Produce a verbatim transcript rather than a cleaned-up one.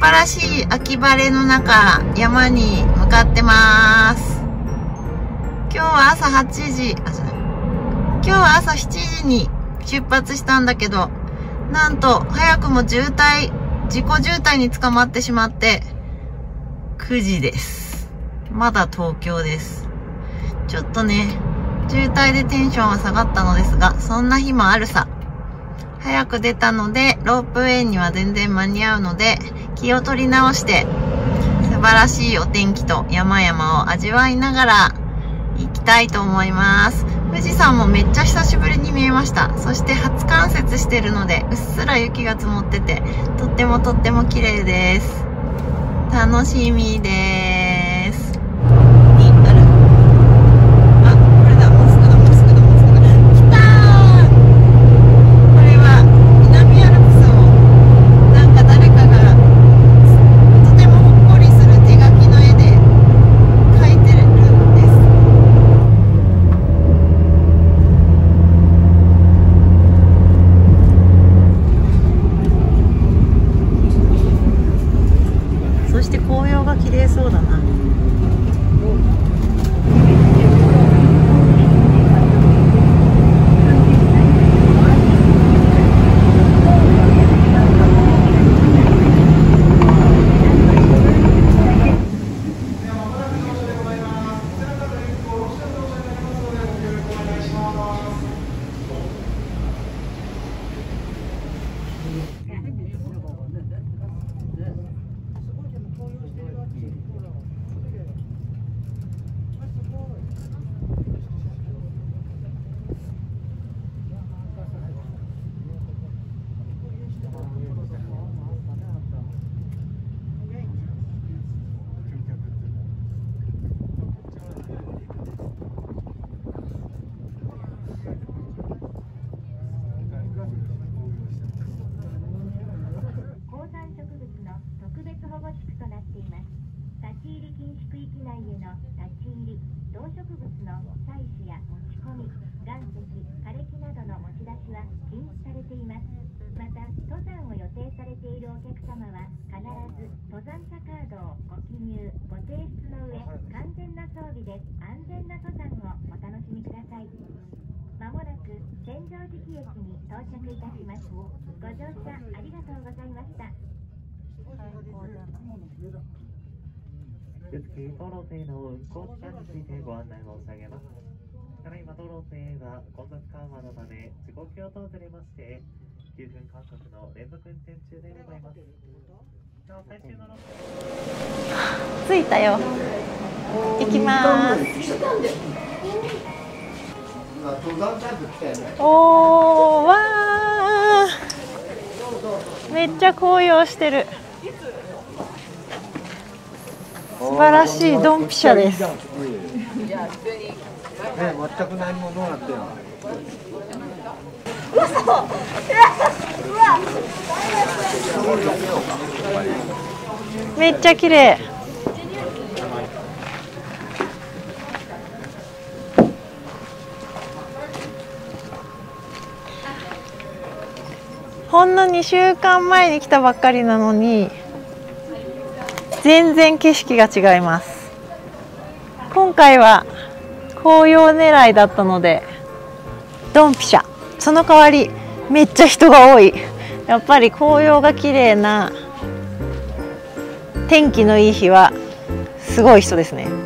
晴らしい秋晴れの中、山に向かってます。今日は朝はちじ、あ、じゃない。今日は朝しちじに出発したんだけど、なんと早くも渋滞、自己渋滞に捕まってしまって、くじです。まだ東京です。ちょっとね、渋滞でテンションは下がったのですが、そんな日もあるさ。早く出たので、ロープウェイには全然間に合うので、気を取り直して、素晴らしいお天気と山々を味わいながら行きたいと思います。富士山もめっちゃ久しぶりに見えました。そして初冠雪してるので、うっすら雪が積もってて、とってもとっても綺麗です。楽しみです。 受付当路線の運行時間についてご案内申し上げます。ただいま当路線は混雑緩和のため時刻表とずれましてきゅうふん間隔の連続運転中でございます。最終の着いたよ。行きます。おー、わー、めっちゃ紅葉してる。素晴らしいドンピシャです。 ね、全く何もどうなってんの。 めっちゃ綺麗。ほんのにしゅうかんまえに来たばっかりなのに全然景色が違います。今回は紅葉狙いだったのでドンピシャ。その代わりめっちゃ人が多い。やっぱり紅葉が綺麗な天気のいい日はすごい人ですね。